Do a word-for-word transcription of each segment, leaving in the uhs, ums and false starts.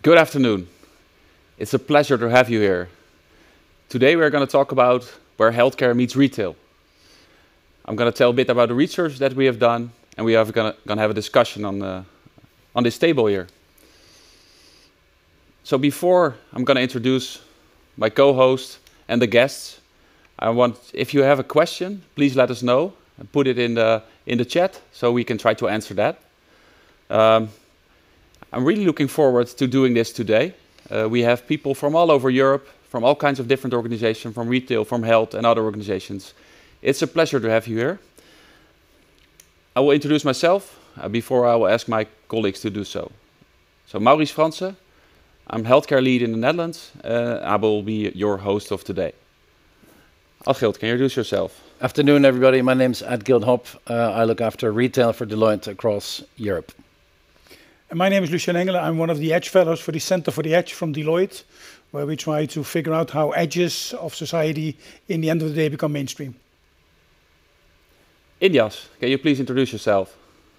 Good afternoon. It's a pleasure to have you here. Today we're going to talk about where healthcare meets retail. I'm going to tell a bit about the research that we have done, and we are going to have a discussion on, uh, on this table here. So before I'm going to introduce my co-host and the guests, I want, if you have a question, please let us know and put it in the, in the chat so we can try to answer that. Um, I'm really looking forward to doing this today. Uh, we have people from all over Europe, from all kinds of different organizations, from retail, from health and other organizations. It's a pleasure to have you here. I will introduce myself uh, before I will ask my colleagues to do so. So Maurice Franse, I'm healthcare lead in the Netherlands. Uh, I will be your host of today. Adgild, can you introduce yourself? Afternoon, everybody. My name is Adgild Hop. Uh, I look after retail for Deloitte across Europe. And my name is Lucien Engelen. I'm one of the Edge Fellows for the Center for the Edge from Deloitte, where we try to figure out how edges of society, in the end of the day, become mainstream. Indias, can you please introduce yourself?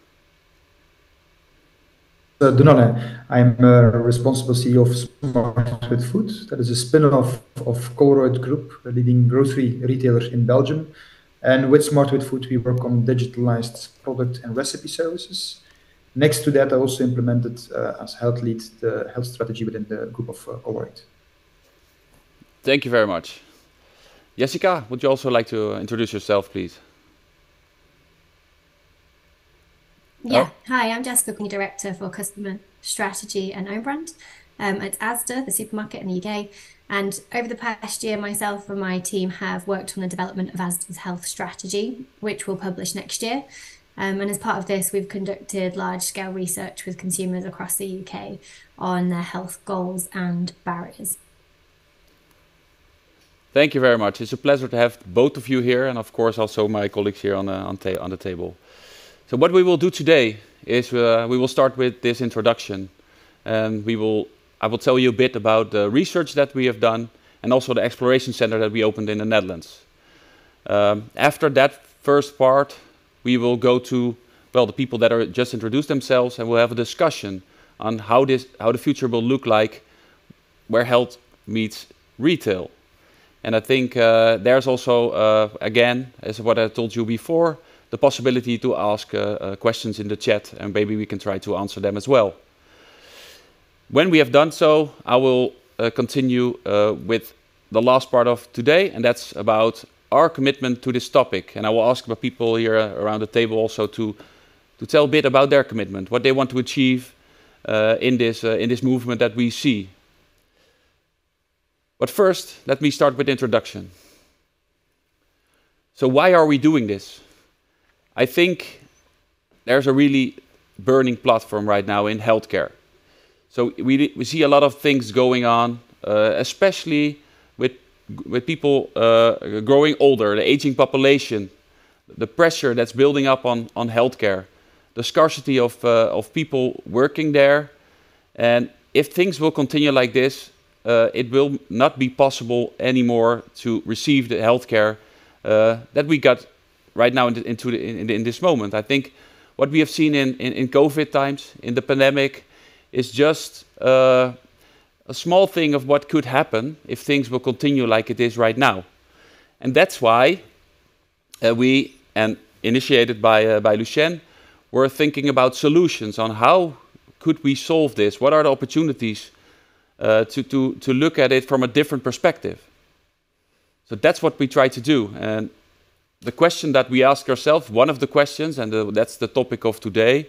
Uh, Dunale. I'm uh, responsible C E O of Smart with Food. That is a spin-off of Colruyt Group, a leading grocery retailer in Belgium. And with Smart with Food, we work on digitalized product and recipe services. Next to that, I also implemented uh, as health lead the health strategy within the group of uh, Colruyt. Thank you very much. Jessica, would you also like to introduce yourself, please? Yeah, oh. Hi, I'm Jessica, Company Director for Customer Strategy and Own Brand um, at Asda, the supermarket in the U K. And over the past year, myself and my team have worked on the development of Asda's health strategy, which we'll publish next year. Um, and as part of this, we've conducted large-scale research with consumers across the U K on their health goals and barriers. Thank you very much. It's a pleasure to have both of you here, and of course also my colleagues here on the, on, ta on the table. So what we will do today is uh, we will start with this introduction, and we will I will tell you a bit about the research that we have done and also the exploration center that we opened in the Netherlands. Um, after that first part, we will go to well the people that are just introduced themselves, and we'll have a discussion on how this how the future will look like, where health meets retail. And I think uh, there's also uh, again, as what I told you before, the possibility to ask uh, uh, questions in the chat, and maybe we can try to answer them as well. When we have done so, I will uh, continue uh, with the last part of today, and that's about our commitment to this topic. And I will ask the people here around the table also to, to tell a bit about their commitment, what they want to achieve uh, in, this, uh, in this movement that we see. But first, let me start with the introduction. So why are we doing this? I think there's a really burning platform right now in healthcare. So we, we see a lot of things going on, uh, especially with, with people uh, growing older, the aging population, the pressure that's building up on, on healthcare, the scarcity of, uh, of people working there. And if things will continue like this, uh, it will not be possible anymore to receive the healthcare uh, that we got right now in, the, into the, in, in this moment. I think what we have seen in, in, in COVID times, in the pandemic, is just uh, a small thing of what could happen if things will continue like it is right now. And that's why uh, we, and initiated by, uh, by Lucien, were thinking about solutions on how could we solve this, what are the opportunities uh, to, to, to look at it from a different perspective. So that's what we try to do. And the question that we ask ourselves, one of the questions, and the, that's the topic of today,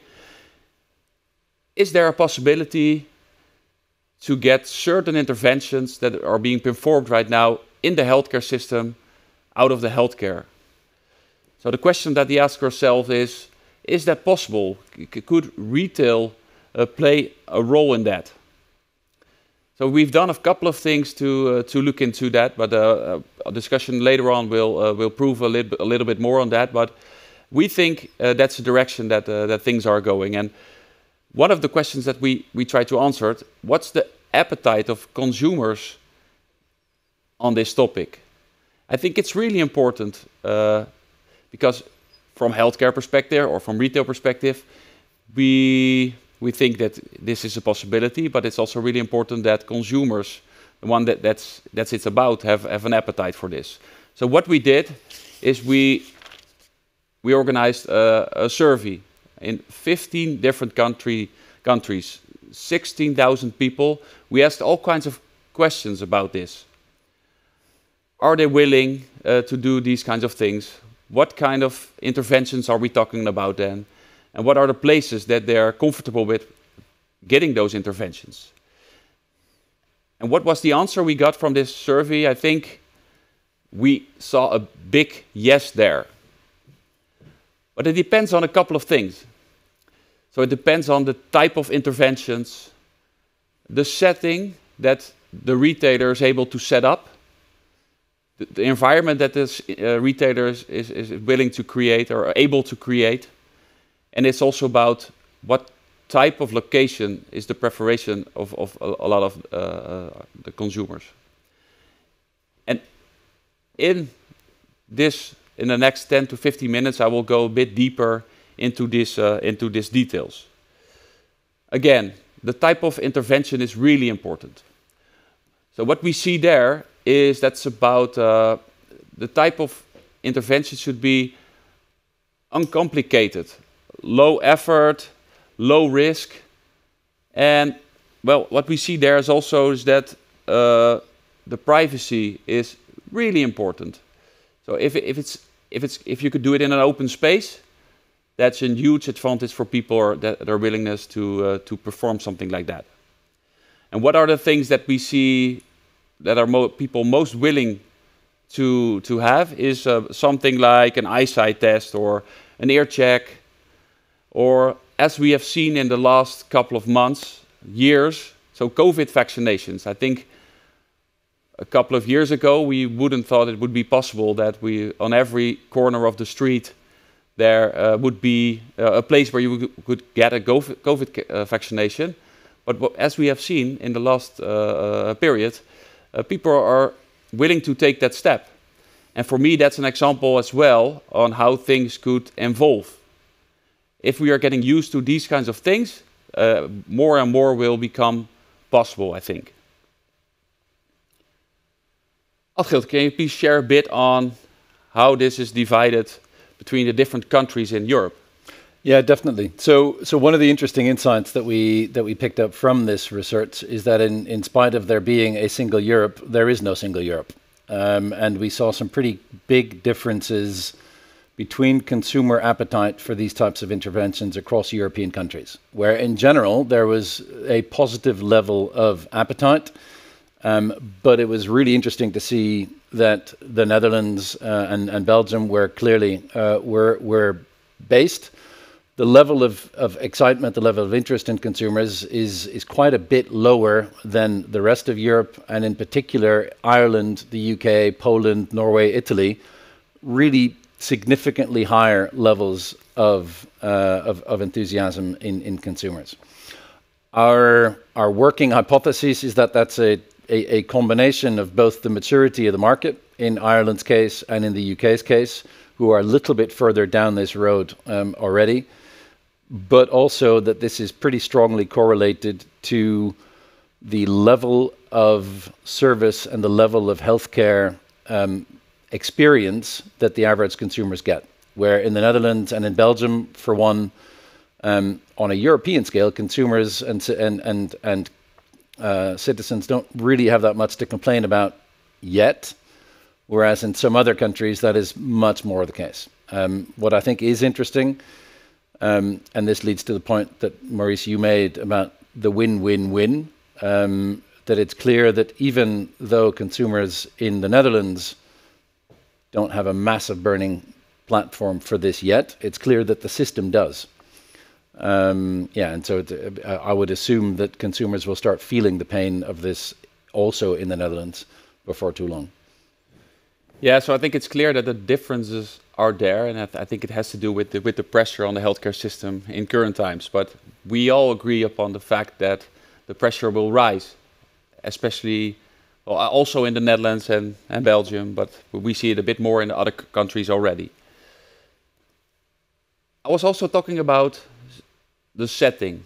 is there a possibility to get certain interventions that are being performed right now in the healthcare system out of the healthcare? So the question that we ask ourselves is, is that possible? C- could retail uh, play a role in that? So we've done a couple of things to uh, to look into that, but uh, a discussion later on will uh, will prove a little a little bit more on that. But we think uh, that's the direction that uh, that things are going. And one of the questions that we we try to answer: what's the appetite of consumers on this topic? I think it's really important uh, because from healthcare perspective or from retail perspective, we we think that this is a possibility, but it's also really important that consumers, the one that that's that's it's about, have have an appetite for this. So what we did is we we organized a, a survey in fifteen different country countries, sixteen thousand people. We asked all kinds of questions about this. Are they willing uh, to do these kinds of things? What kind of interventions are we talking about then? And what are the places that they are comfortable with getting those interventions? And what was the answer we got from this survey? I think we saw a big yes there. But it depends on a couple of things. So it depends on the type of interventions, the setting that the retailer is able to set up, the, the environment that this uh, retailer is, is, is willing to create or able to create. And it's also about what type of location is the preferation of, of a, a lot of uh, the consumers. And in this, in the next ten to fifteen minutes, I will go a bit deeper into this, uh, into these details. Again, the type of intervention is really important. So what we see there is that's about uh, the type of intervention should be uncomplicated, low effort, low risk, and well, what we see there is also is that uh, the privacy is really important. So if if it's if it's if you could do it in an open space, that's a huge advantage for people or that their willingness to uh, to perform something like that. And what are the things that we see that are mo people most willing to to have is uh, something like an eyesight test or an ear check, or as we have seen in the last couple of months, years, so COVID vaccinations. I think a couple of years ago we wouldn't thought it would be possible that we on every corner of the street there uh, would be uh, a place where you could get a COVID uh, vaccination. But as we have seen in the last uh, period, uh, people are willing to take that step. And for me, that's an example as well on how things could evolve. If we are getting used to these kinds of things, uh, more and more will become possible, I think. Adgild, can you please share a bit on how this is divided between the different countries in Europe? Yeah, definitely. So, so one of the interesting insights that we that we picked up from this research is that in in spite of there being a single Europe, there is no single Europe, um, and we saw some pretty big differences between consumer appetite for these types of interventions across European countries, where in general there was a positive level of appetite, um, but it was really interesting to see that the Netherlands uh, and, and Belgium were clearly uh, were were based. The level of, of excitement, the level of interest in consumers is is quite a bit lower than the rest of Europe, and in particular Ireland, the U K, Poland, Norway, Italy, really significantly higher levels of uh, of, of enthusiasm in, in consumers. Our our working hypothesis is that that's a, a a combination of both the maturity of the market in Ireland's case and in the U K's case, who are a little bit further down this road um, already, but also that this is pretty strongly correlated to the level of service and the level of healthcare um, experience that the average consumers get. Where in the Netherlands and in Belgium, for one, um, on a European scale, consumers and and and, and uh, citizens don't really have that much to complain about yet. Whereas in some other countries, that is much more the case. Um, what I think is interesting, um, and this leads to the point that Maurice, you made about the win-win-win, um, that it's clear that even though consumers in the Netherlands don't have a massive burning platform for this yet, it's clear that the system does. Um, yeah, and so it, uh, I would assume that consumers will start feeling the pain of this also in the Netherlands before too long. Yeah, so I think it's clear that the differences are there, and I, th I think it has to do with the, with the pressure on the healthcare system in current times. But we all agree upon the fact that the pressure will rise, especially well, also in the Netherlands and, and Belgium, but we see it a bit more in the other countries already. I was also talking about the setting.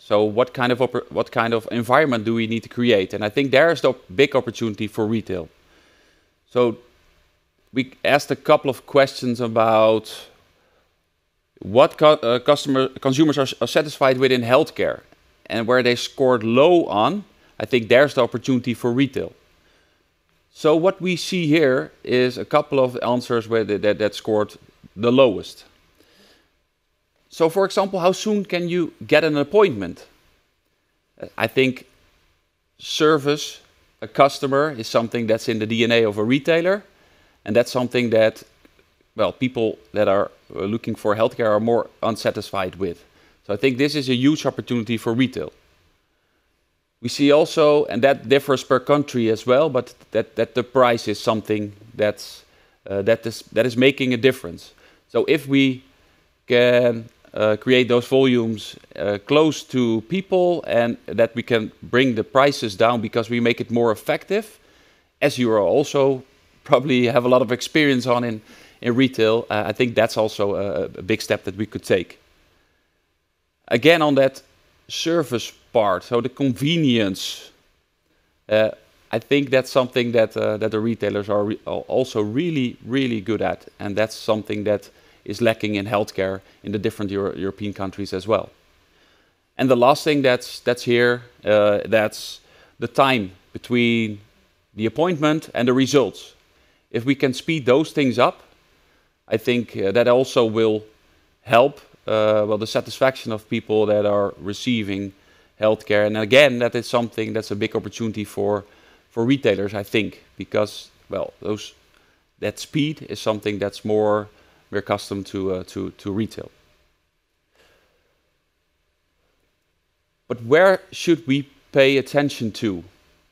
So what kind of what kind of environment do we need to create? And I think there's the big opportunity for retail. So we asked a couple of questions about what co uh, customer consumers are, are satisfied with in healthcare, and where they scored low on. I think there's the opportunity for retail. So what we see here is a couple of answers where they, that, that scored the lowest. So for example, how soon can you get an appointment? I think service a customer is something that's in the D N A of a retailer, and that's something that, well, people that are looking for healthcare are more unsatisfied with. So I think this is a huge opportunity for retail. We see also, and that differs per country as well, but that, that the price is something that's, uh, that, is, that is making a difference. So if we can uh, create those volumes uh, close to people, and that we can bring the prices down because we make it more effective, as you are also probably have a lot of experience on in, in retail, uh, I think that's also a, a big step that we could take. Again, on that service part, so the convenience, uh, I think that's something that uh, that the retailers are re also really, really good at, and that's something that is lacking in healthcare in the different Euro European countries as well. And the last thing that's that's here, uh, that's the time between the appointment and the results. If we can speed those things up, I think uh, that also will help uh, well the satisfaction of people that are receiving healthcare. And again, that is something that's a big opportunity for for retailers, I think, because well, those that speed is something that's more we're accustomed to uh, to to retail. But where should we pay attention to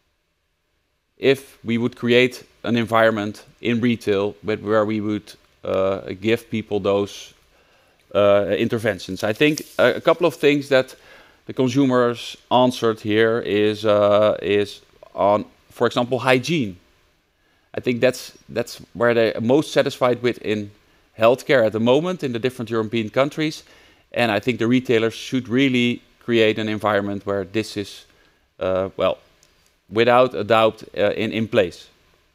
if we would create an environment in retail where we would uh, give people those uh, interventions? I think a, a couple of things that the consumers answered here is uh, is on, for example, hygiene. I think that's that's where they're most satisfied with in healthcare at the moment in the different European countries, and I think the retailers should really create an environment where this is, uh, well, without a doubt, uh, in in place.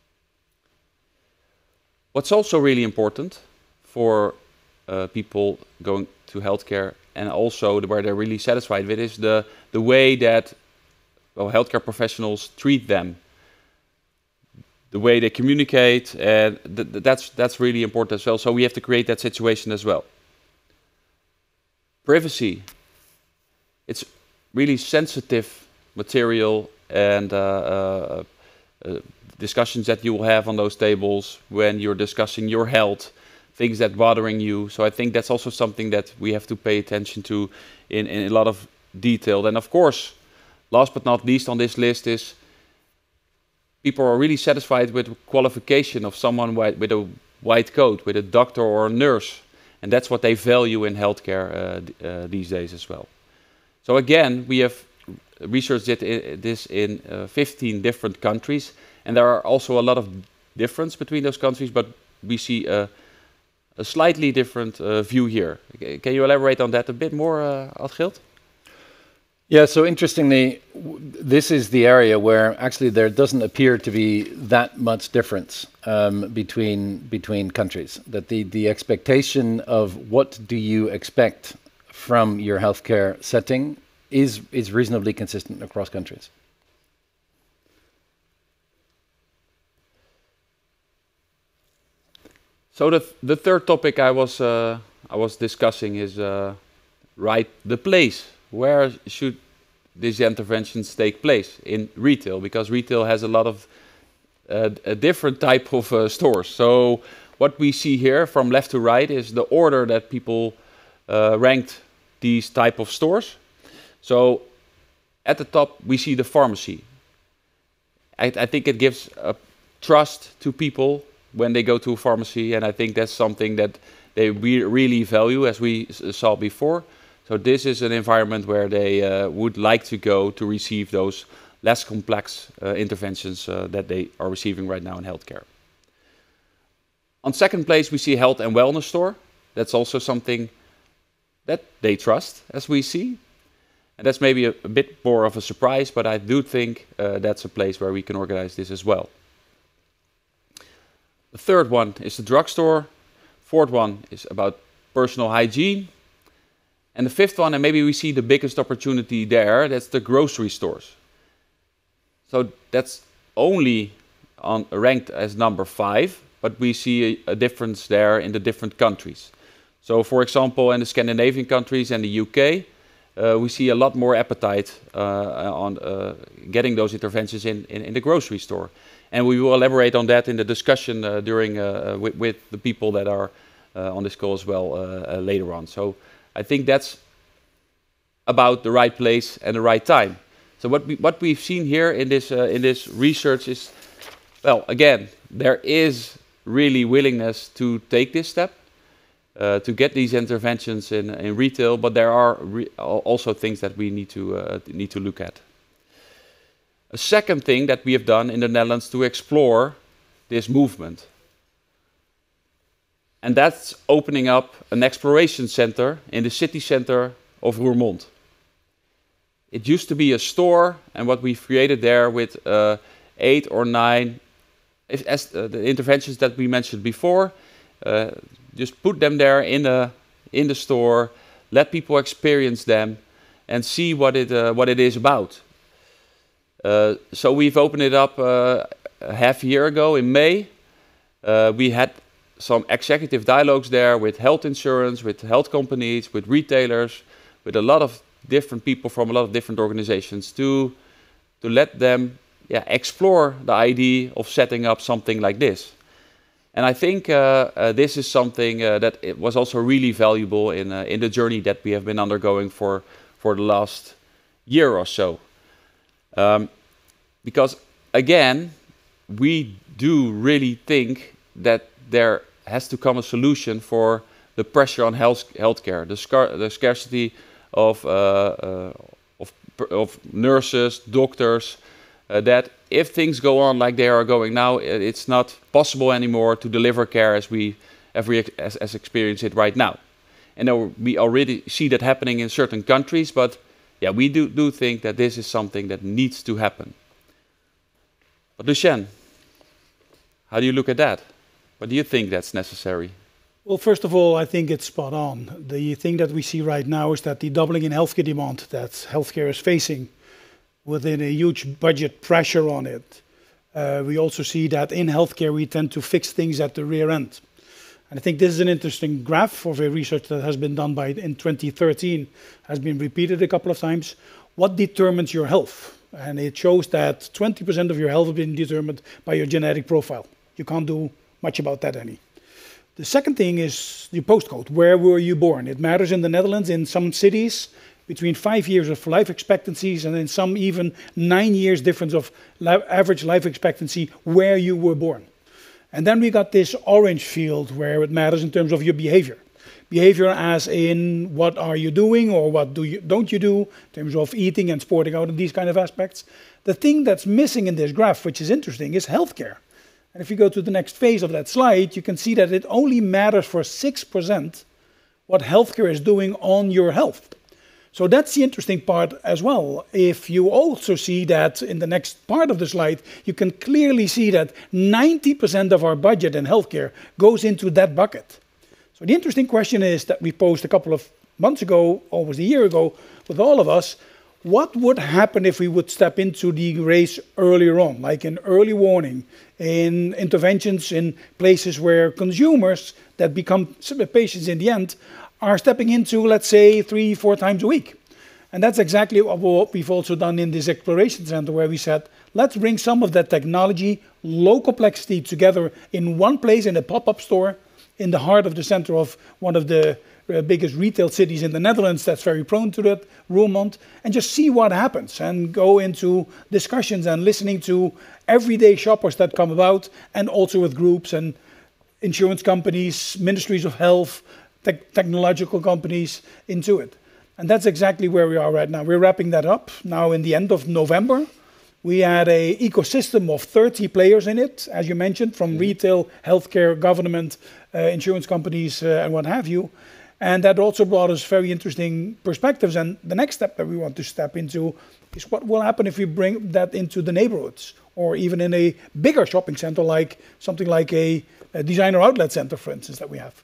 What's also really important for uh, people going to healthcare, and also where they're really satisfied with, is the the way that well healthcare professionals treat them, the way they communicate, and th th that's that's really important as well. So we have to create that situation as well. Privacy. It's really sensitive material, and uh, uh, uh, discussions that you will have on those tables when you're discussing your health, things that bothering you. So I think that's also something that we have to pay attention to in, in a lot of detail. And of course, last but not least on this list is people are really satisfied with the qualification of someone with a white coat, with a doctor or a nurse. And that's what they value in healthcare uh, uh, these days as well. So again, we have researched this in uh, fifteen different countries, and there are also a lot of difference between those countries, but we see a, a slightly different uh, view here. Can you elaborate on that a bit more, uh, Adgild? Yeah, so interestingly, this is the area where actually there doesn't appear to be that much difference um, between between countries. That the, the expectation of what do you expect from your healthcare setting is is reasonably consistent across countries. So the the third topic I was uh, I was discussing is uh, right the place. Where should these interventions take place in retail? Because retail has a lot of uh, a different type of uh, stores. So what we see here from left to right is the order that people uh, ranked these type of stores. So at the top we see the pharmacy. I, I think it gives a trust to people when they go to a pharmacy, and I think that's something that they re really value, as we saw before. So this is an environment where they uh, would like to go to receive those less complex uh, interventions uh, that they are receiving right now in healthcare. On second place, we see health and wellness store. That's also something that they trust, as we see. And that's maybe a, a bit more of a surprise, but I do think uh, that's a place where we can organize this as well. The third one is the drugstore. Fourth one is about personal hygiene. And the fifth one, and maybe we see the biggest opportunity there, that's the grocery stores. So that's only on, ranked as number five, but we see a, a difference there in the different countries. So for example, in the Scandinavian countries and the U K, uh, we see a lot more appetite uh, on uh, getting those interventions in, in, in the grocery store. And we will elaborate on that in the discussion uh, during uh, with, with the people that are uh, on this call as well uh, uh, later on. So I think that's about the right place and the right time. So what we what we've seen here in this uh, in this research is, well, again, there is really willingness to take this step uh, to get these interventions in in retail, but there are re also things that we need to uh, need to look at. A second thing that we have done in the Netherlands to explore this movement, and that's opening up an exploration center in the city center of Roermond. It used to be a store, and what we've created there with uh, eight or nine if, as uh, the interventions that we mentioned before, uh, just put them there in the in the store, let people experience them, and see what it uh, what it is about. Uh, so we've opened it up uh, a half year ago in May. Uh, we had some executive dialogues there with health insurance, with health companies, with retailers, with a lot of different people from a lot of different organizations to to let them yeah, explore the idea of setting up something like this. And I think uh, uh, this is something uh, that it was also really valuable in uh, in the journey that we have been undergoing for for the last year or so. Um, because again, we do really think that there has to come a solution for the pressure on health healthcare, the, scar the scarcity of, uh, uh, of, of nurses, doctors, uh, that if things go on like they are going now, it's not possible anymore to deliver care as we every as, as experience it right now. And we already see that happening in certain countries, but yeah, we do, do think that this is something that needs to happen. But Lucien, how do you look at that? What do you think that's necessary? Well, first of all, I think it's spot on. The thing that we see right now is that the doubling in healthcare demand that healthcare is facing within a huge budget pressure on it. Uh, we also see that in healthcare, we tend to fix things at the rear end. And I think this is an interesting graph of a research that has been done by in twenty thirteen, has been repeated a couple of times. What determines your health? And it shows that twenty percent of your health has been determined by your genetic profile. You can't do much about that any. The second thing is your postcode. Where were you born? It matters in the Netherlands, in some cities, between five years of life expectancies and in some even nine years difference of li average life expectancy where you were born. And then we got this orange field where it matters in terms of your behavior. Behavior as in what are you doing or what do you, don't you do in terms of eating and sporting out and these kind of aspects. The thing that's missing in this graph, which is interesting, is healthcare. And if you go to the next phase of that slide, you can see that it only matters for six percent what healthcare is doing on your health. So that's the interesting part as well. If you also see that in the next part of the slide, you can clearly see that ninety percent of our budget in healthcare goes into that bucket. So the interesting question is that we posed a couple of months ago, almost a year ago, with all of us, what would happen if we would step into the race earlier on, like in early warning, in interventions in places where consumers that become patients in the end are stepping into, let's say, three, four times a week. And that's exactly what we've also done in this exploration center, where we said, let's bring some of that technology, low complexity together in one place in a pop-up store in the heart of the center of one of the uh, biggest retail cities in the Netherlands that's very prone to that, Roermond, and just see what happens and go into discussions and listening to everyday shoppers that come about, and also with groups and insurance companies, ministries of health, te technological companies into it. And that's exactly where we are right now. We're wrapping that up now in the end of November. We had an ecosystem of thirty players in it, as you mentioned, from retail, healthcare, government, uh, insurance companies, uh, and what have you. And that also brought us very interesting perspectives. And the next step that we want to step into is what will happen if we bring that into the neighborhoods, or even in a bigger shopping center, like something like a, a designer outlet center, for instance, that we have.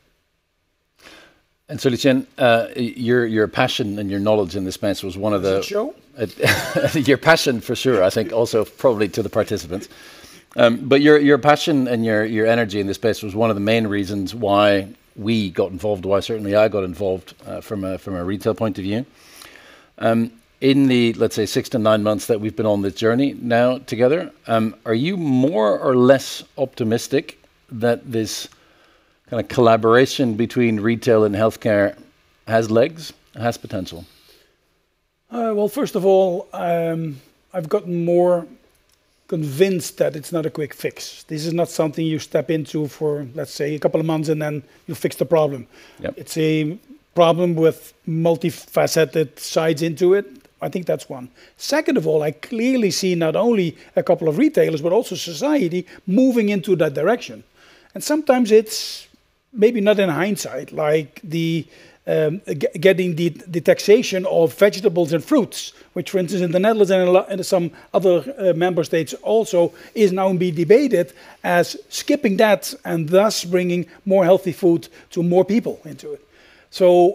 And so, Lucien, uh, your your passion and your knowledge in this space was one of Does the it show? Uh, your passion for sure. I think also probably to the participants, um, but your your passion and your your energy in this space was one of the main reasons why we got involved. Why certainly I got involved uh, from a from a retail point of view. Um, in the let's say six to nine months that we've been on this journey now together, um, are you more or less optimistic that this kind of collaboration between retail and healthcare has legs, has potential? Uh, well, first of all, um, I've gotten more convinced that it's not a quick fix. This is not something you step into for, let's say, a couple of months and then you fix the problem. Yep. It's a problem with multifaceted sides into it. I think that's one. Second of all, I clearly see not only a couple of retailers, but also society moving into that direction. And sometimes it's maybe not in hindsight, like the um, getting the, the taxation of vegetables and fruits, which, for instance, in the Netherlands and in, a in some other uh, member states also is now being debated as skipping that and thus bringing more healthy food to more people into it. So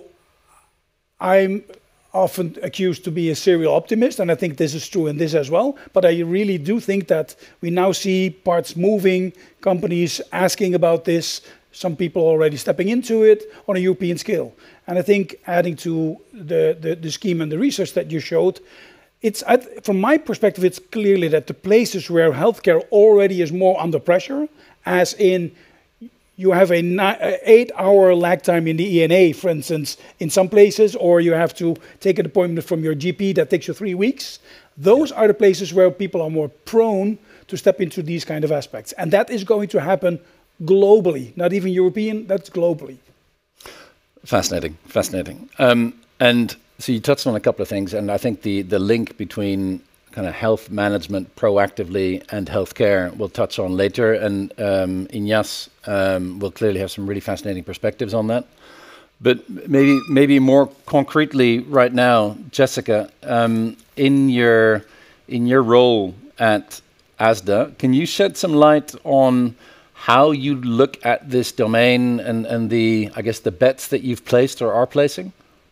I'm often accused to be a serial optimist, and I think this is true in this as well. But I really do think that we now see parts moving, companies asking about this, some people already stepping into it on a European scale. And I think adding to the, the, the scheme and the research that you showed, it's from my perspective, it's clearly that the places where healthcare already is more under pressure, as in you have a eight hour lag time in the E N A, for instance, in some places, or you have to take an appointment from your G P that takes you three weeks. Those are the places where people are more prone to step into these kind of aspects. And that is going to happen globally, not even European, that's globally. Fascinating, fascinating. Um, and so you touched on a couple of things, and I think the, the link between kind of health management proactively and healthcare we'll touch on later, and um, Inyas um, will clearly have some really fascinating perspectives on that. But maybe maybe more concretely right now, Jessica, um, in your in your role at Asda, can you shed some light on how you look at this domain and, and the, I guess, the bets that you've placed or are placing?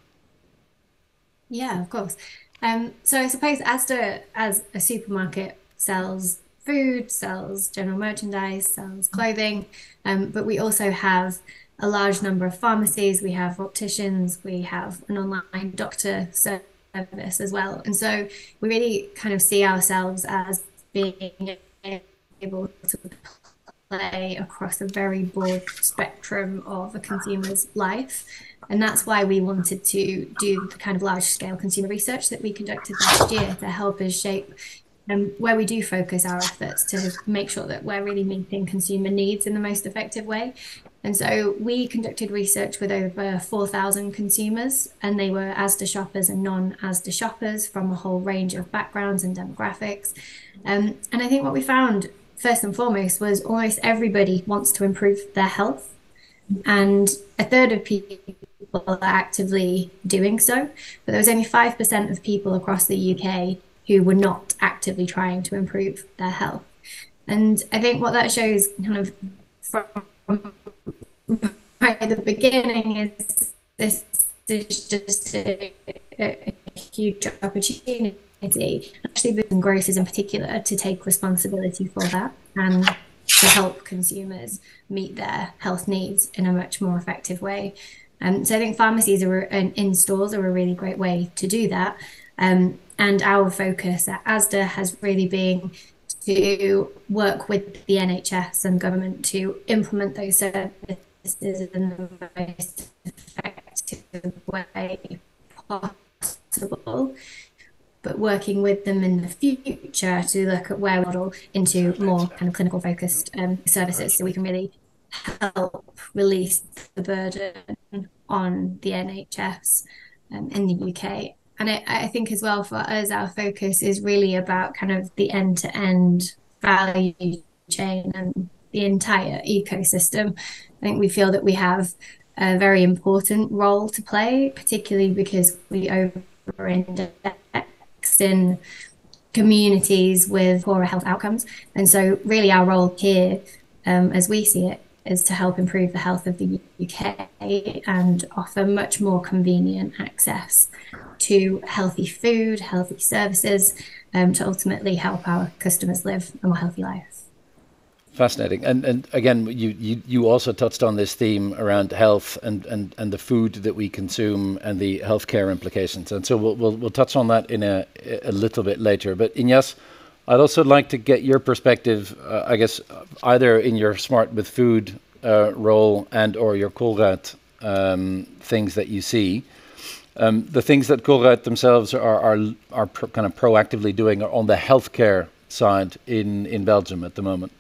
Yeah, of course. Um, so I suppose Asda, as a supermarket, sells food, sells general merchandise, sells clothing, um, but we also have a large number of pharmacies, we have opticians, we have an online doctor service as well. And so we really kind of see ourselves as being able to play across a very broad spectrum of a consumer's life. And that's why we wanted to do the kind of large scale consumer research that we conducted last year to help us shape um, where we do focus our efforts to make sure that we're really meeting consumer needs in the most effective way. And so we conducted research with over four thousand consumers, and they were Asda shoppers and non-Asda shoppers from a whole range of backgrounds and demographics. Um, and I think what we found first and foremost was almost everybody wants to improve their health, and a third of people are actively doing so, but there was only five percent of people across the U K who were not actively trying to improve their health. And I think what that shows kind of from right at the beginning is this is just a, a huge opportunity, actually with grocers in particular, to take responsibility for that and to help consumers meet their health needs in a much more effective way. Um, so I think pharmacies are, and in stores are a really great way to do that. Um, and our focus at Asda has really been to work with the N H S and government to implement those services in the most effective way possible, but working with them in the future to look at where we model into more kind of clinical focused um, services, so we can really help release the burden on the N H S um, in the U K. And I, I think as well for us, our focus is really about kind of the end-to-end value chain and the entire ecosystem. I think we feel that we have a very important role to play, particularly because we over-index in communities with poorer health outcomes. And so really our role here, um, as we see it, is to help improve the health of the U K and offer much more convenient access to healthy food, healthy services, um, to ultimately help our customers live a more healthy life. Fascinating. And and again, you, you, you also touched on this theme around health and, and, and the food that we consume and the healthcare implications. And so we'll, we'll, we'll touch on that in a, a little bit later. But Inyas, I'd also like to get your perspective, uh, I guess, either in your Smart with Food uh, role and or your Colruyt um, things that you see. Um, the things that Colruyt themselves are, are, are pro kind of proactively doing on the healthcare side in, in Belgium at the moment.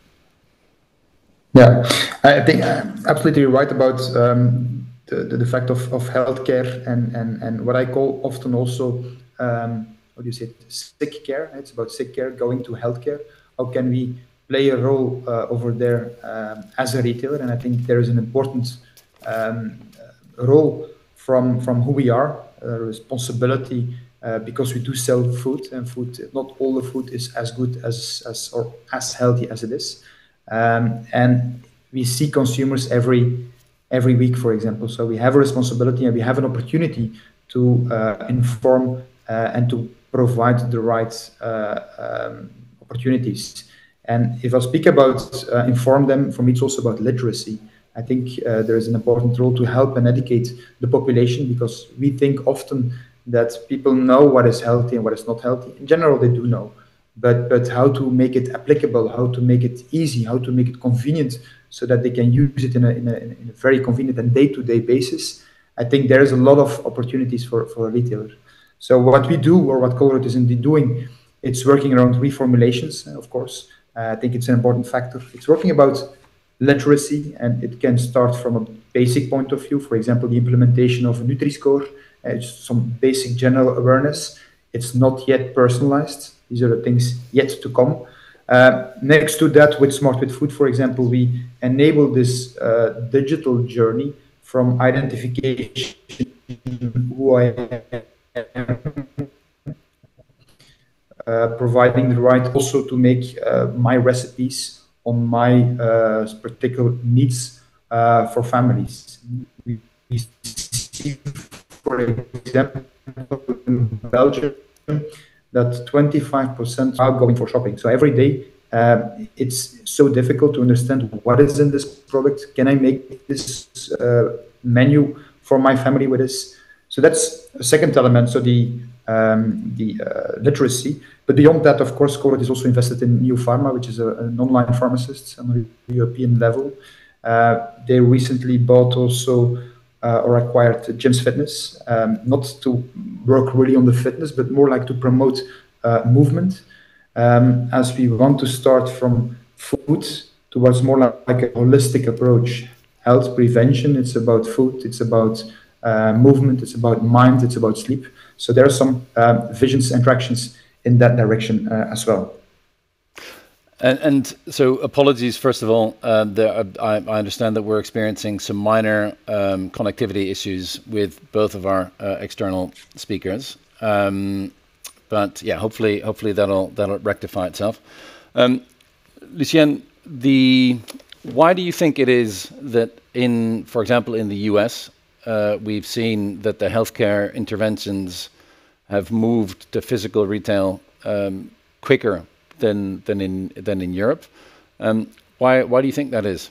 Yeah, I think I'm absolutely right about um, the, the, the fact of, of healthcare and, and, and what I call often also, um, what do you say, sick care. It's about sick care, going to healthcare. How can we play a role uh, over there um, as a retailer? And I think there is an important um, role from, from who we are, uh, responsibility, uh, because we do sell food, and food, not all the food is as good as, as or as healthy as it is. Um, and we see consumers every every week, for example. So we have a responsibility and we have an opportunity to uh, inform uh, and to provide the right uh, um, opportunities. And if I speak about uh, inform them, for me it's also about literacy. I think uh, there is an important role to help and educate the population, because we think often that people know what is healthy and what is not healthy. In general, they do know. But, but how to make it applicable, how to make it easy, how to make it convenient so that they can use it in a, in a, in a very convenient and day-to-day basis. I think there is a lot of opportunities for, for a retailer. So what we do, or what Colruyt is indeed doing, it's working around reformulations, of course. Uh, I think it's an important factor. It's working about literacy, and it can start from a basic point of view. For example, the implementation of a Nutri-Score, uh, some basic general awareness. It's not yet personalized. These are the things yet to come. Uh, next to that, with Smart with Food, for example, we enable this uh, digital journey from identification who I am, uh, providing the right also to make uh, my recipes on my uh, particular needs uh, for families. We, we see, for example, in Belgium, that twenty-five percent are going for shopping. So every day, uh, it's so difficult to understand what is in this product. Can I make this uh, menu for my family with this? So that's a second element, so the, um, the uh, literacy. But beyond that, of course, Colruyt is also invested in New Pharma, which is a, an online pharmacist on a European level. Uh, they recently bought also Uh, or acquired Jim's Fitness, um, not to work really on the fitness, but more like to promote uh, movement, um, as we want to start from food towards more like, like a holistic approach. Health prevention, it's about food, it's about uh, movement, it's about mind, it's about sleep. So there are some uh, visions and tractions in that direction uh, as well. And, and so apologies, first of all, uh, there, I, I understand that we're experiencing some minor um, connectivity issues with both of our uh, external speakers. Um, but yeah, hopefully hopefully that'll, that'll rectify itself. Um, Lucien, the, why do you think it is that in, for example, in the U S, uh, we've seen that the healthcare interventions have moved to physical retail um, quicker than than in than in Europe? Um, why why do you think that is?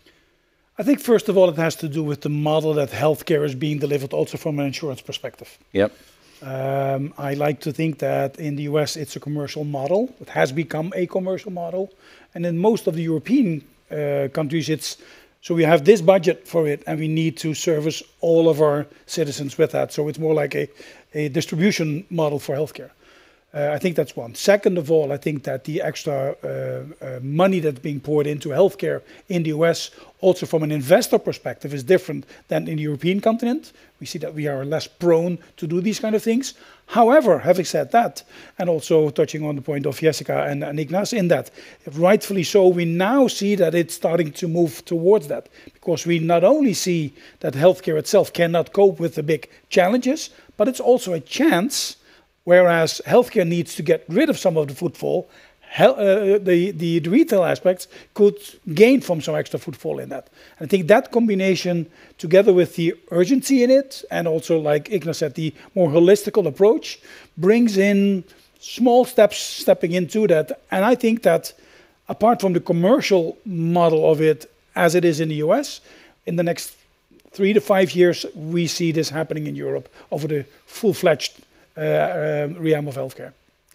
I think first of all it has to do with the model that healthcare is being delivered, also from an insurance perspective. Yep. Um, I like to think that in the U S it's a commercial model. It has become a commercial model, and in most of the European uh, countries, it's so we have this budget for it, and we need to service all of our citizens with that. So it's more like a a distribution model for healthcare. Uh, I think that's one. Second of all, I think that the extra uh, uh, money that's being poured into healthcare in the U S, also from an investor perspective, is different than in the European continent. We see that we are less prone to do these kind of things. However, having said that, and also touching on the point of Jessica and, and Ignace in that, rightfully so, we now see that it's starting to move towards that, because we not only see that healthcare itself cannot cope with the big challenges, but it's also a chance. Whereas healthcare needs to get rid of some of the footfall, hel- uh, the, the the retail aspects could gain from some extra footfall in that. And I think that combination, together with the urgency in it, and also, like Ignace said, the more holistical approach, brings in small steps stepping into that. And I think that apart from the commercial model of it, as it is in the U S, in the next three to five years, we see this happening in Europe over the full-fledged Uh, um, realm of healthcare.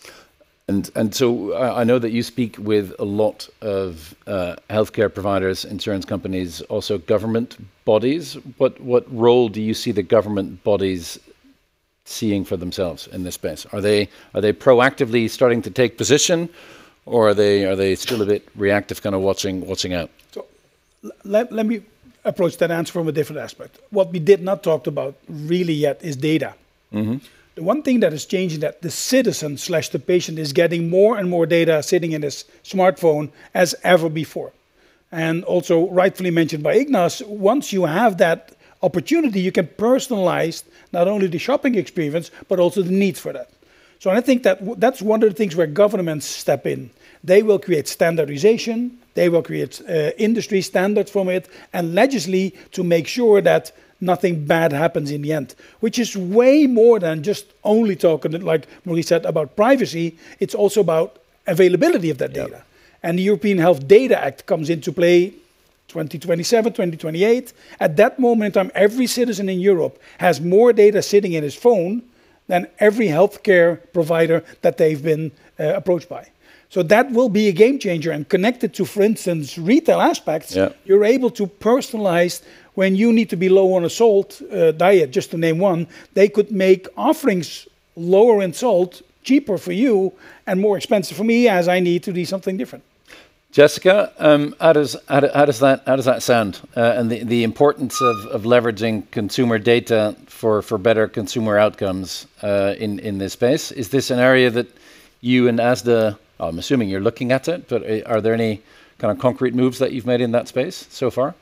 And and so uh, I know that you speak with a lot of uh, healthcare providers, insurance companies, also government bodies. What what role do you see the government bodies seeing for themselves in this space? Are they are they proactively starting to take position, or are they are they still a bit reactive, kind of watching watching out? So let let me approach that answer from a different aspect. What we did not talk about really yet is data. Mm-hmm. The one thing that is changing, that the citizen slash the patient is getting more and more data sitting in his smartphone as ever before. And also rightfully mentioned by Ignace, once you have that opportunity, you can personalize not only the shopping experience, but also the needs for that. So I think that that's one of the things where governments step in. They will create standardization, they will create uh, industry standards from it, and legislate to make sure that nothing bad happens in the end, which is way more than just only talking, like Maurice said, about privacy. It's also about availability of that data. Yep. And the European Health Data Act comes into play twenty twenty-seven, twenty twenty-eight. At that moment in time, every citizen in Europe has more data sitting in his phone than every healthcare provider that they've been uh, approached by. So that will be a game changer, and connected to, for instance, retail aspects, yeah. You're able to personalize when you need to be low on a salt uh, diet, just to name one. They could make offerings lower in salt, cheaper for you, and more expensive for me, as I need to do something different. Jessica, um, how does how, how does that how does that sound? Uh, and the, the importance of, of leveraging consumer data for, for better consumer outcomes uh, in in this space. Is this an area that you and ASDA, oh, I'm assuming you're looking at it, but are there any kind of concrete moves that you've made in that space so far?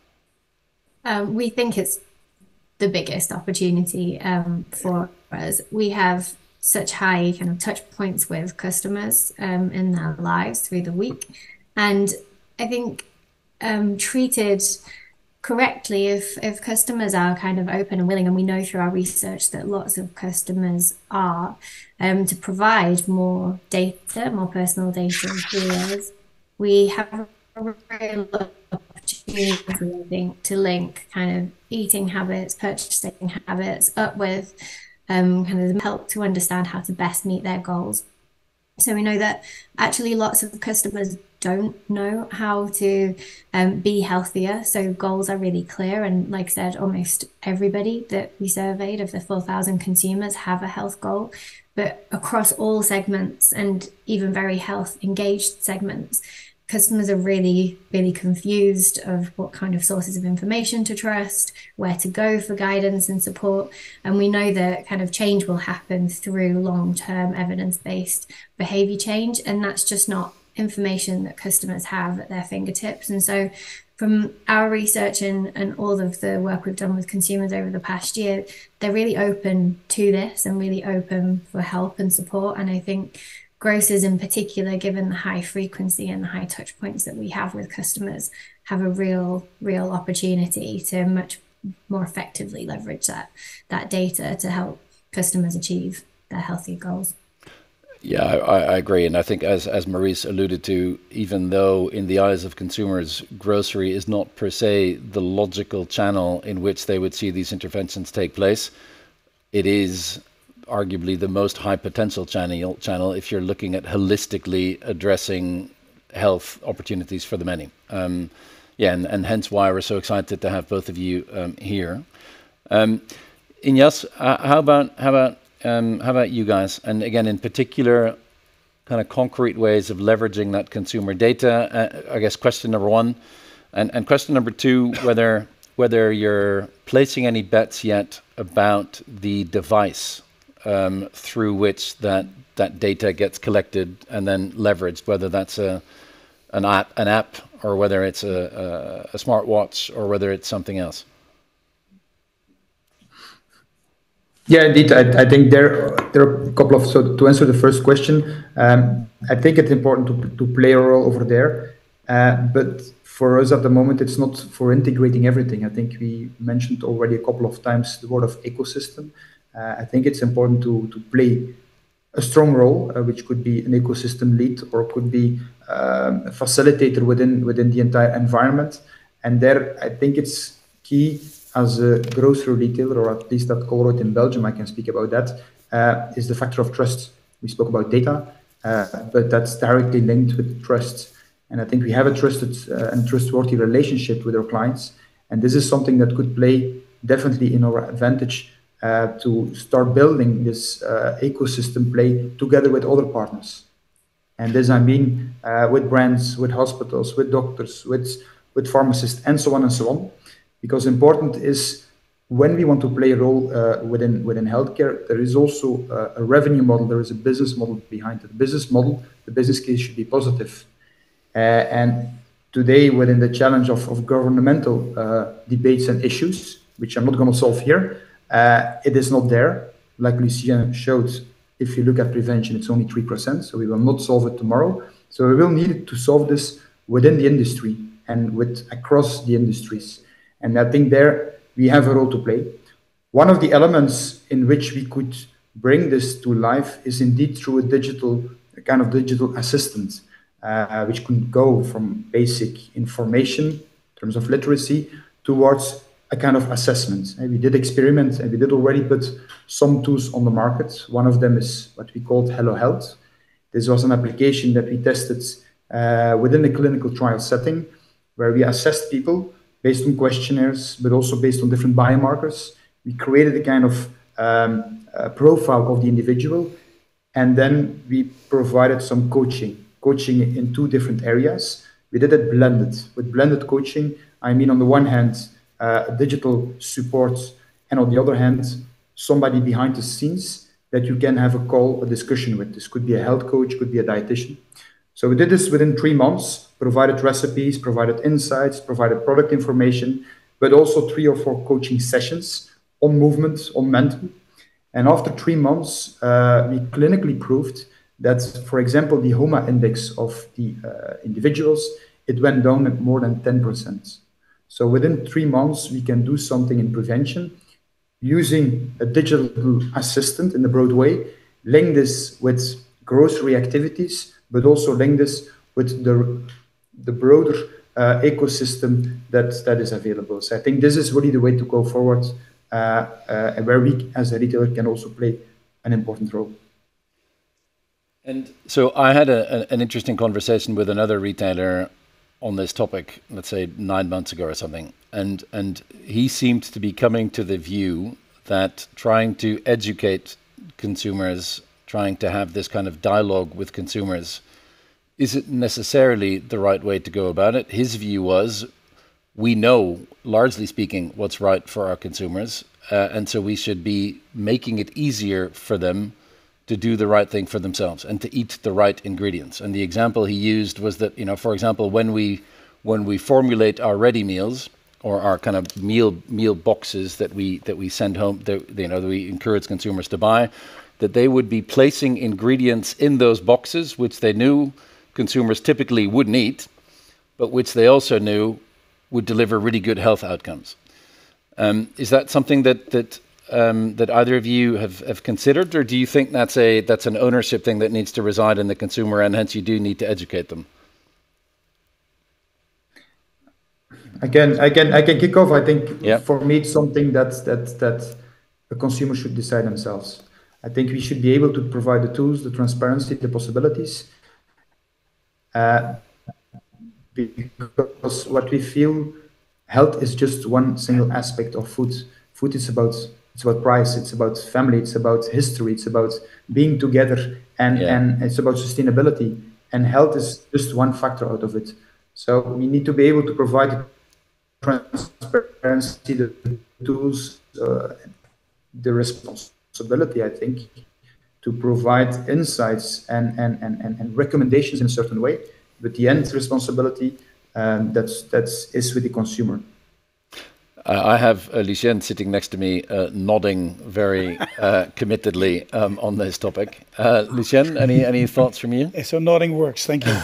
Um, we think it's the biggest opportunity um, for us. We have such high kind of touch points with customers um, in their lives through the week. And I think um, treated correctly, if, if customers are kind of open and willing, and we know through our research that lots of customers are, um, to provide more data, more personal data to us, we have a real opportunity, I think, to link kind of eating habits, purchasing habits up with um, kind of help to understand how to best meet their goals. So we know that actually lots of customers don't know how to um, be healthier. So goals are really clear. And like I said, almost everybody that we surveyed of the four thousand consumers have a health goal. But across all segments, and even very health engaged segments, customers are really, really confused of what kind of sources of information to trust, where to go for guidance and support. And we know that kind of change will happen through long-term evidence-based behavior change. And that's just not information that customers have at their fingertips. And so from our research and, and all of the work we've done with consumers over the past year, they're really open to this and really open for help and support. And I think grocers in particular, given the high frequency and the high touch points that we have with customers, have a real, real opportunity to much more effectively leverage that, that data to help customers achieve their healthier goals. Yeah, I, I agree. And I think as, as Maurice alluded to, even though in the eyes of consumers, grocery is not per se the logical channel in which they would see these interventions take place, it is arguably the most high potential channel channel if you're looking at holistically addressing health opportunities for the many. Um, yeah, and, and hence why we're so excited to have both of you um, here. Um, Ignace, uh, how about how about um, how about you guys? And again, in particular, kind of concrete ways of leveraging that consumer data. Uh, I guess question number one, and, and question number two, whether whether you're placing any bets yet about the device um, through which that that data gets collected and then leveraged, whether that's a an app, an app, or whether it's a, a, a smartwatch, or whether it's something else. Yeah, indeed. I, I think there there are a couple of, so to answer the first question, um, I think it's important to to play a role over there, uh, but for us at the moment, it's not for integrating everything. I think we mentioned already a couple of times the word of ecosystem. Uh, I think it's important to to play a strong role, uh, which could be an ecosystem lead or could be um, a facilitator within within the entire environment. And there, I think it's key as a grocery retailer, or at least at Colruyt in Belgium, I can speak about that, uh, is the factor of trust. We spoke about data, uh, but that's directly linked with trust. And I think we have a trusted uh, and trustworthy relationship with our clients. And this is something that could play definitely in our advantage uh, to start building this uh, ecosystem play together with other partners. And this I mean uh, with brands, with hospitals, with doctors, with, with pharmacists, and so on and so on. Because important is when we want to play a role uh, within within healthcare, there is also a, a revenue model, there is a business model behind it. The business model, the business case should be positive. Uh, and today, within the challenge of, of governmental uh, debates and issues, which I'm not going to solve here, uh, it is not there. Like Lucien showed, if you look at prevention, it's only three percent, so we will not solve it tomorrow. So we will need to solve this within the industry and with across the industries. And I think there we have a role to play. One of the elements in which we could bring this to life is indeed through a digital, a kind of digital assistant, uh, which could go from basic information in terms of literacy towards a kind of assessment. And we did experiment and we did already put some tools on the market. One of them is what we called Hello Health. This was an application that we tested uh, within a clinical trial setting where we assessed people based on questionnaires, but also based on different biomarkers. We created a kind of um, a profile of the individual, and then we provided some coaching, coaching in two different areas. We did it blended. With blended coaching, I mean, on the one hand, uh, digital support, and on the other hand, somebody behind the scenes that you can have a call, a discussion with. This could be a health coach, could be a dietitian. So we did this within three months, provided recipes, provided insights, provided product information, but also three or four coaching sessions on movement, on mental. And after three months, uh, we clinically proved that, for example, the HOMA index of the uh, individuals, it went down at more than ten percent. So within three months, we can do something in prevention using a digital assistant in a broad way, link this with grocery activities, but also link this with the, the broader uh, ecosystem that, that is available. So I think this is really the way to go forward, uh, uh, and where we as a retailer can also play an important role. And so I had a, a, an interesting conversation with another retailer on this topic, let's say nine months ago or something. And, and he seemed to be coming to the view that trying to educate consumers, trying to have this kind of dialogue with consumers, isn't necessarily the right way to go about it. His view was, we know, largely speaking, what's right for our consumers, uh, and so we should be making it easier for them to do the right thing for themselves and to eat the right ingredients. And the example he used was that, you know, for example, when we when we formulate our ready meals or our kind of meal meal boxes that we that we send home, that, you know, that we encourage consumers to buy, that they would be placing ingredients in those boxes which they knew consumers typically wouldn't eat, but which they also knew would deliver really good health outcomes. Um, is that something that that um, that either of you have, have considered, or do you think that's a that's an ownership thing that needs to reside in the consumer, and hence you do need to educate them? I can I can I can kick off. I think yeah. For me it's something that that that the consumer should decide themselves. I think we should be able to provide the tools, the transparency, the possibilities. Uh, because what we feel, health is just one single aspect of food. Food is about it's about price, it's about family, it's about history, it's about being together, and, Yeah. and it's about sustainability. And health is just one factor out of it. So we need to be able to provide the transparency, the tools, uh, the responsibility, I think, to provide insights and, and, and, and recommendations in a certain way. But the end responsibility, um, that's, that's is with the consumer. Uh, I have uh, Lucien sitting next to me, uh, nodding very uh, committedly um, on this topic. Uh, Lucien, any any thoughts from you? So nodding works. Thank you.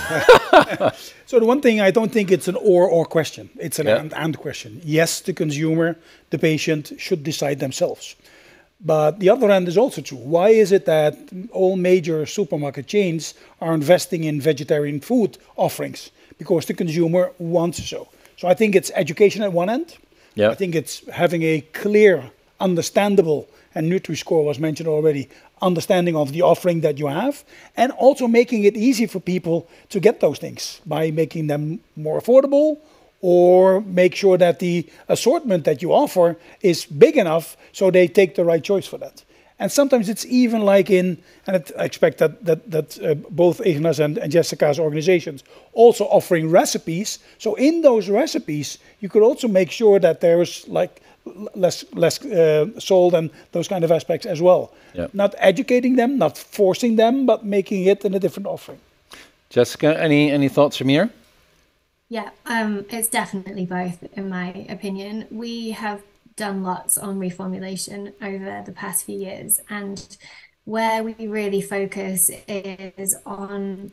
So the one thing, I don't think it's an or or question. It's an yeah. and and question. Yes, the consumer, the patient should decide themselves. But the other end is also true. Why is it that all major supermarket chains are investing in vegetarian food offerings? Because the consumer wants so. So I think it's education at one end. Yep. I think it's having a clear, understandable, and Nutri-Score was mentioned already, understanding of the offering that you have, and also making it easy for people to get those things by making them more affordable, or make sure that the assortment that you offer is big enough so they take the right choice for that. And sometimes it's even like in, and it, I expect that that, that uh, both Igna's and, and Jessica's organizations also offering recipes. So in those recipes, you could also make sure that there's like less less uh, salt and those kind of aspects as well. Yep. Not educating them, not forcing them, but making it in a different offering. Jessica, any any thoughts from here? Yeah, um, it's definitely both, in my opinion. We have done lots on reformulation over the past few years, and where we really focus is on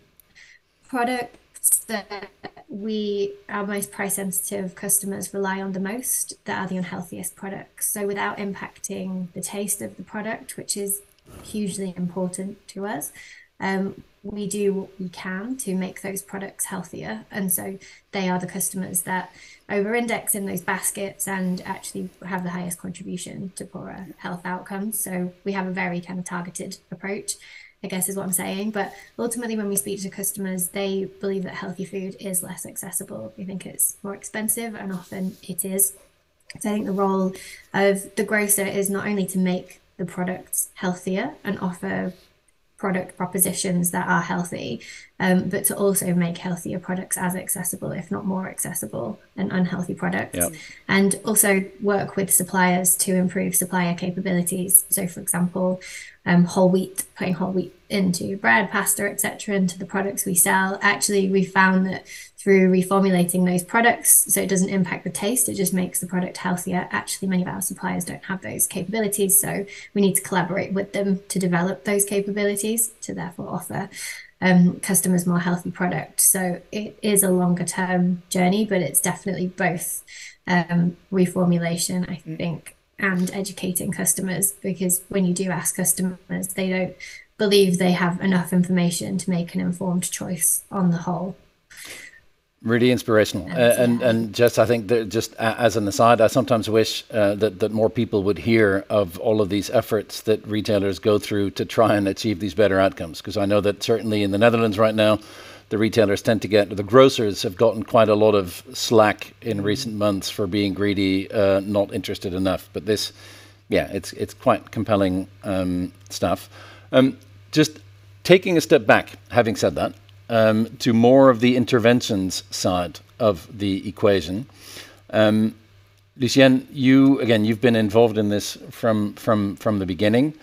products that we, our most price sensitive customers rely on the most, that are the unhealthiest products. So without impacting the taste of the product, which is hugely important to us, um, we do what we can to make those products healthier. And so they are the customers that over-index in those baskets and actually have the highest contribution to poorer health outcomes. So we have a very kind of targeted approach, I guess is what I'm saying. But ultimately, when we speak to customers, they believe that healthy food is less accessible. We think it's more expensive, and often it is. So I think the role of the grocer is not only to make the products healthier and offer product propositions that are healthy, um, but to also make healthier products as accessible, if not more accessible, than unhealthy products. Yep. And also work with suppliers to improve supplier capabilities. So for example, um, whole wheat, putting whole wheat into bread, pasta, et cetera, into the products we sell. Actually, we found that through reformulating those products, so it doesn't impact the taste, it just makes the product healthier. Actually, many of our suppliers don't have those capabilities, so we need to collaborate with them to develop those capabilities to therefore offer um, customers more healthy products. So it is a longer term journey, but it's definitely both um, reformulation, I think, and educating customers, because when you do ask customers, they don't believe they have enough information to make an informed choice on the whole. Really inspirational. And, uh, and, yeah. and just, I think that just as an aside, I sometimes wish uh, that, that more people would hear of all of these efforts that retailers go through to try and achieve these better outcomes. Because I know that certainly in the Netherlands right now, the retailers tend to get, the grocers have gotten quite a lot of slack in recent months for being greedy, uh, not interested enough. But this, yeah, it's it's quite compelling um, stuff. Um, just taking a step back, having said that, um, to more of the interventions side of the equation. Um, Lucien, you, again, you've been involved in this from, from, from the beginning.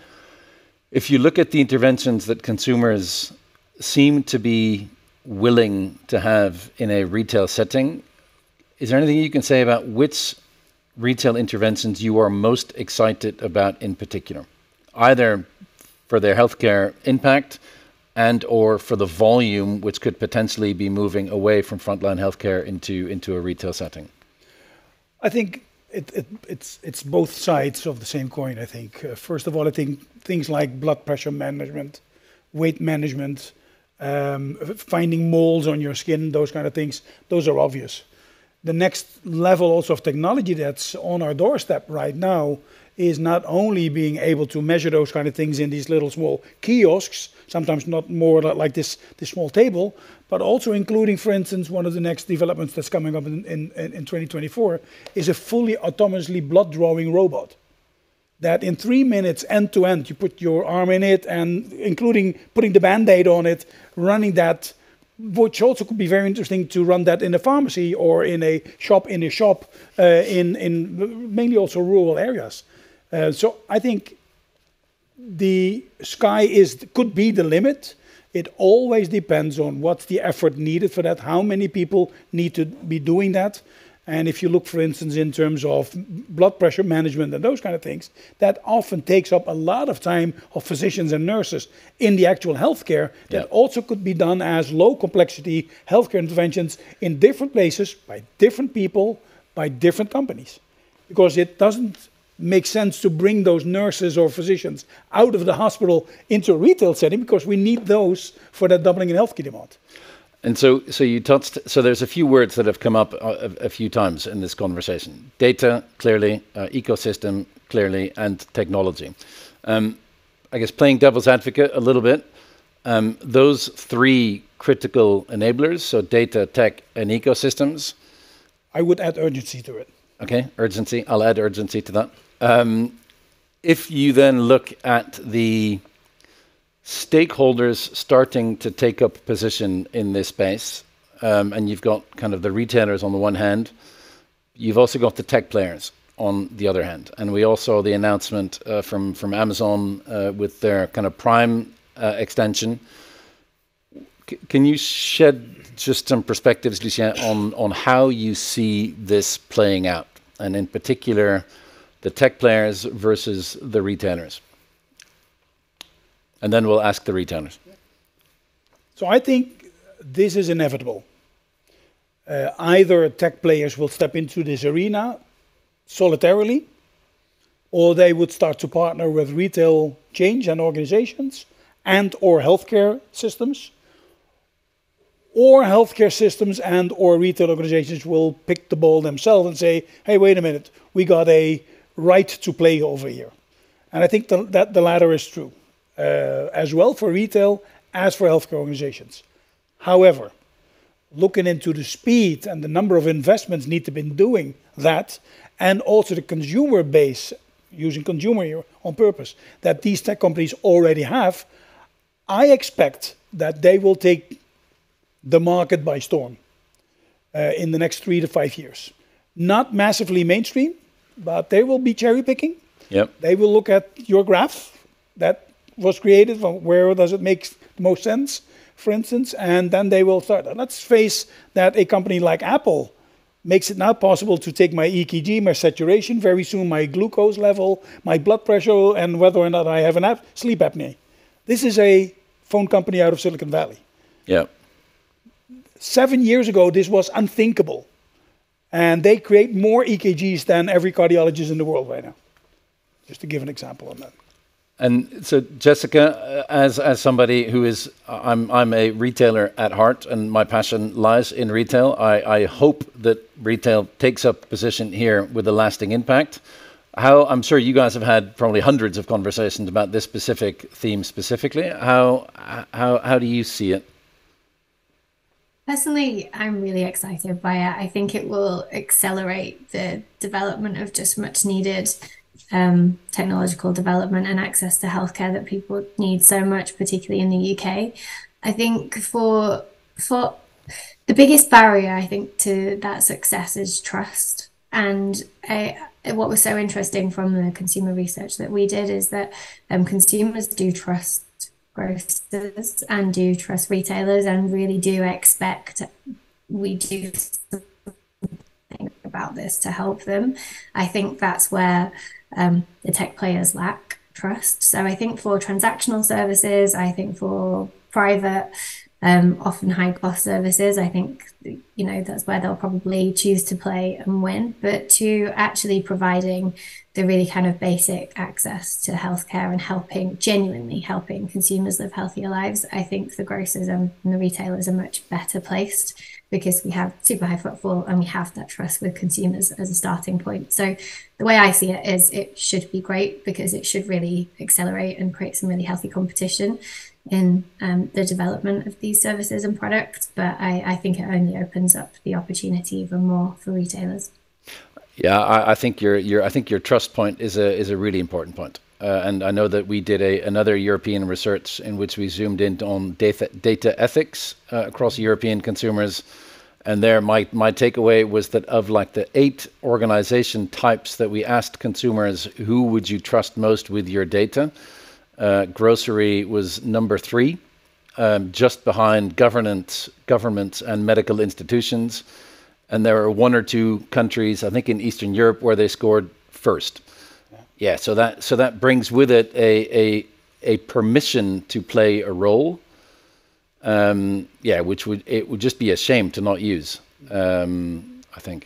If you look at the interventions that consumers seem to be willing to have in a retail setting, is there anything you can say about which retail interventions you are most excited about in particular, either for their healthcare impact and or for the volume which could potentially be moving away from frontline healthcare into into a retail setting? I think it, it, it's it's both sides of the same coin, I think. Uh, first of all, I think things like blood pressure management, weight management, um, finding moles on your skin, those kind of things, those are obvious. The next level also of technology that's on our doorstep right now is not only being able to measure those kind of things in these little small kiosks, sometimes not more like this, this small table, but also including, for instance, one of the next developments that's coming up in, in, in twenty twenty-four is a fully autonomously blood drawing robot. that in three minutes, end to end, you put your arm in it, and including putting the Band-Aid on it, running that, which also could be very interesting to run that in a pharmacy or in a shop in a shop uh, in, in mainly also rural areas. Uh, so I think the sky is could be the limit. It always depends on what's the effort needed for that, how many people need to be doing that. And if you look, for instance, in terms of blood pressure management and those kind of things, that often takes up a lot of time of physicians and nurses in the actual healthcare that yeah. also could be done as low complexity healthcare interventions in different places by different people, by different companies. Because it doesn't make sense to bring those nurses or physicians out of the hospital into a retail setting, because we need those for that doubling in healthcare demand. And so, so you touched. So there's a few words that have come up a, a few times in this conversation: data, clearly, uh, ecosystem, clearly, and technology. Um, I guess playing devil's advocate a little bit. Um, those three critical enablers: so data, tech, and ecosystems. I would add urgency to it. Okay, urgency. I'll add urgency to that. Um, if you then look at the stakeholders starting to take up position in this space, um, and you've got kind of the retailers on the one hand, you've also got the tech players on the other hand. And we also saw the announcement uh, from, from Amazon uh, with their kind of Prime uh, extension. C- can you shed just some perspectives, Lucien, on, on how you see this playing out, and in particular, the tech players versus the retailers? And then we'll ask the retailers. So I think this is inevitable. Uh, either tech players will step into this arena solitarily, or they would start to partner with retail chains and organizations and or healthcare systems, or healthcare systems and or retail organizations will pick the ball themselves and say, hey, wait a minute, we got a right to play over here. And I think the, that the latter is true. Uh, as well for retail as for healthcare organizations. However, looking into the speed and the number of investments need to be doing that, and also the consumer base, using consumer here on purpose, that these tech companies already have, I expect that they will take the market by storm uh, in the next three to five years. Not massively mainstream, but they will be cherry picking. Yep. They will look at your graph that was created, from where does it make the most sense, for instance, and then they will start. Let's face that a company like Apple makes it now possible to take my E K G, my saturation, very soon my glucose level, my blood pressure, and whether or not I have an ap- sleep apnea. This is a phone company out of Silicon Valley. Yeah. Seven years ago, this was unthinkable. And they create more E K Gs than every cardiologist in the world right now. Just to give an example on that. And so, Jessica, as as somebody who is, I'm I'm a retailer at heart, and my passion lies in retail. I, I hope that retail takes up position here with a lasting impact. How I'm sure you guys have had probably hundreds of conversations about this specific theme specifically. How how how do you see it? Personally, I'm really excited by it. I think it will accelerate the development of just much needed Um, technological development and access to healthcare that people need so much, particularly in the U K. I think for for the biggest barrier, I think, to that success is trust. And I, what was so interesting from the consumer research that we did is that um, consumers do trust grocers and do trust retailers and really do expect we do something about this to help them. I think that's where Um, the tech players lack trust. So I think for transactional services, I think for private, um, often high cost services, I think, you know, that's where they'll probably choose to play and win. But to actually providing the really kind of basic access to healthcare and helping, genuinely helping consumers live healthier lives, I think the grocers and the retailers are much better placed, because we have super high footfall and we have that trust with consumers as a starting point. So the way I see it is it should be great, because it should really accelerate and create some really healthy competition in um, the development of these services and products. But I, I think it only opens up the opportunity even more for retailers. Yeah, I, I think your your I think your trust point is a is a really important point. Uh, and I know that we did a another European research in which we zoomed in on data data ethics uh, across European consumers. And there, my my takeaway was that of like the eight organization types that we asked consumers, who would you trust most with your data? Uh, grocery was number three, um, just behind governance, governments and medical institutions. And there are one or two countries, I think in Eastern Europe, where they scored first. Yeah, yeah so that so that brings with it a a, a permission to play a role. Um, yeah, which would it would just be a shame to not use. Um, I think.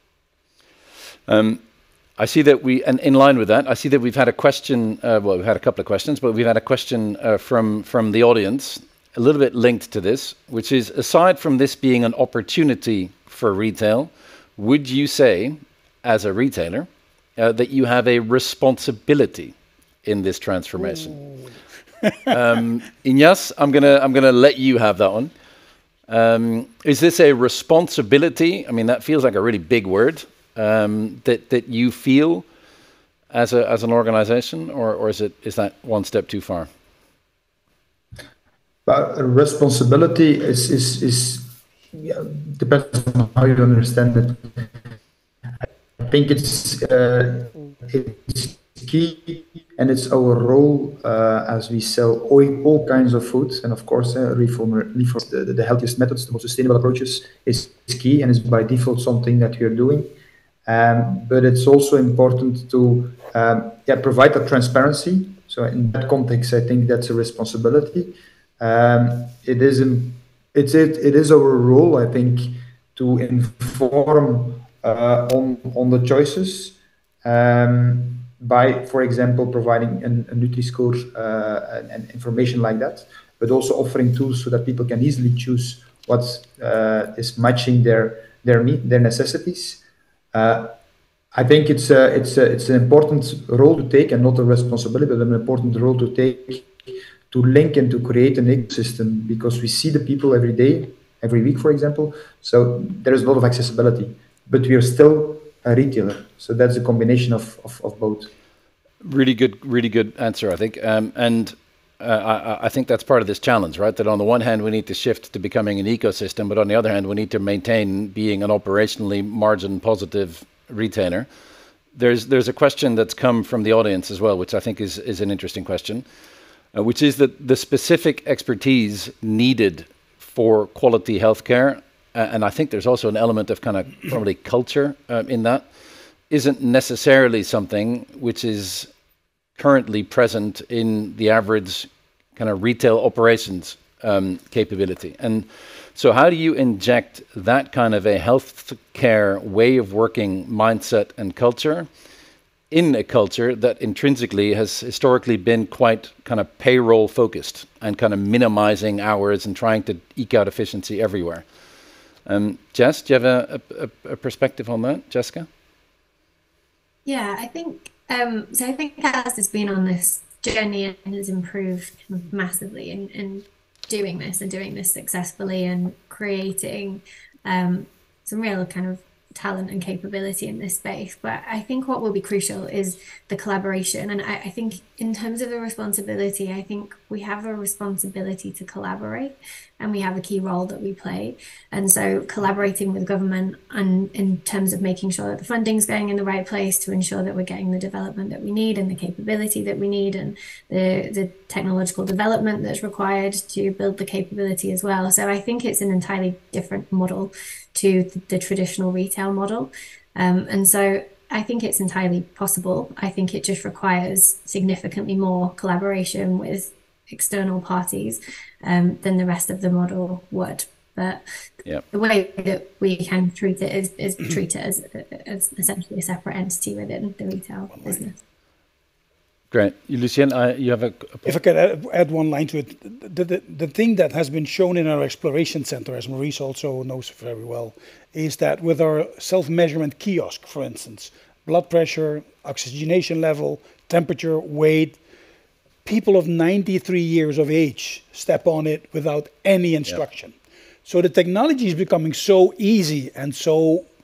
Um, I see that we, and in line with that, I see that we've had a question. Uh, well, we've had a couple of questions, but we've had a question uh, from from the audience, a little bit linked to this, which is: aside from this being an opportunity for retail, would you say, as a retailer, uh, that you have a responsibility in this transformation? um, Ignace, I'm gonna I'm gonna let you have that one. Um, is this a responsibility? I mean, that feels like a really big word. Um, that that you feel as a as an organization, or or is it is that one step too far? But responsibility is is is yeah, depends on how you understand it. I think it's uh, it's key, and it's our role uh, as we sell all, all kinds of foods, and of course, uh, reform, reform the, the healthiest methods, the most sustainable approaches is, is key, and is by default something that we are doing. Um, but it's also important to um, yeah, provide that transparency. So in that context, I think that's a responsibility. Um, it is in, it's it, it is our role, I think, to inform uh, on on the choices um, by, for example, providing an, a Nutri-Score uh, and, and information like that, but also offering tools so that people can easily choose what uh, is matching their their need, their necessities. Uh, I think it's a, it's a, it's an important role to take, and not a responsibility, but an important role to take, to link and to create an ecosystem, because we see the people every day, every week, for example. So there is a lot of accessibility, but we are still a retailer. So that's a combination of, of, of both. Really good, really good answer, I think. Um, and uh, I, I think that's part of this challenge, right? That on the one hand, we need to shift to becoming an ecosystem, but on the other hand, we need to maintain being an operationally margin positive retailer. There's there's a question that's come from the audience as well, which I think is, is an interesting question, uh, which is that the specific expertise needed for quality healthcare, uh, and I think there's also an element of kind of probably culture uh, in that, isn't necessarily something which is currently present in the average kind of retail operations um, capability. And so how do you inject that kind of a healthcare way of working mindset and culture in a culture that intrinsically has historically been quite kind of payroll focused and kind of minimizing hours and trying to eke out efficiency everywhere? Um, Jess, do you have a, a, a perspective on that, Jessica? Yeah, I think um, so. I think Kaz has been on this journey and has improved kind of massively in, in doing this and doing this successfully and creating um, some real kind of talent and capability in this space. But I think what will be crucial is the collaboration. And I, I think in terms of the responsibility, I think we have a responsibility to collaborate, and we have a key role that we play. And so collaborating with government and in terms of making sure that the funding's going in the right place to ensure that we're getting the development that we need and the capability that we need and the, the technological development that's required to build the capability as well. So I think it's an entirely different model to the, the traditional retail model. Um, and so I think it's entirely possible. I think it just requires significantly more collaboration with external parties um, than the rest of the model would. But yep. the way that we can treat it is, is treat it as, as essentially a separate entity within the retail business. Great. Lucien, uh, you have a... a if I could add, add one line to it, the, the, the thing that has been shown in our exploration center, as Maurice also knows very well, is that with our self-measurement kiosk, for instance, blood pressure, oxygenation level, temperature, weight, people of ninety-three years of age step on it without any instruction. Yep. So the technology is becoming so easy and so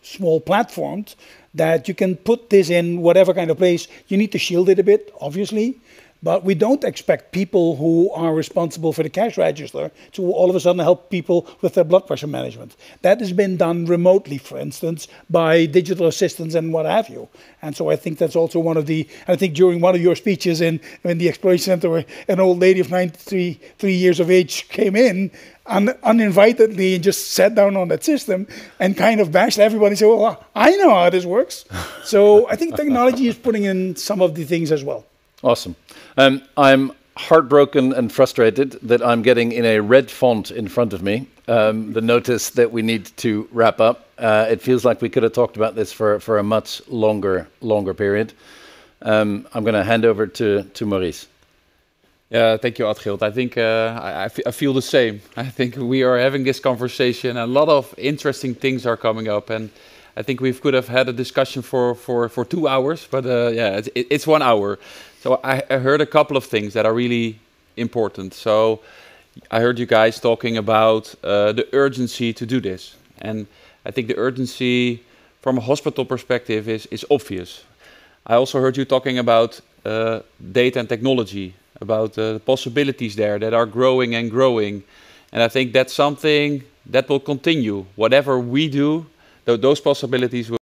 small platforms that you can put this in whatever kind of place. You need to shield it a bit, obviously, but we don't expect people who are responsible for the cash register to all of a sudden help people with their blood pressure management. That has been done remotely, for instance, by digital assistants and what have you. And so I think that's also one of the, I think during one of your speeches in, in the Exploration Center, where an old lady of ninety-three three years of age came in un, uninvitedly and just sat down on that system and kind of bashed everybody and said, well, I know how this works. So I think technology is putting in some of the things as well. Awesome. Um, I'm heartbroken and frustrated that I'm getting in a red font in front of me um, the notice that we need to wrap up. Uh, it feels like we could have talked about this for, for a much longer longer period. Um, I'm going to hand over to, to Maurice. Yeah, thank you, Adgild. I think uh, I, I, f I feel the same. I think we are having this conversation. A lot of interesting things are coming up, and I think we could have had a discussion for, for, for two hours, but uh, yeah, it's, it's one hour. So I, I heard a couple of things that are really important. So I heard you guys talking about uh, the urgency to do this. And I think the urgency from a hospital perspective is, is obvious. I also heard you talking about uh, data and technology, about uh, the possibilities there that are growing and growing. And I think that's something that will continue. Whatever we do, th those possibilities will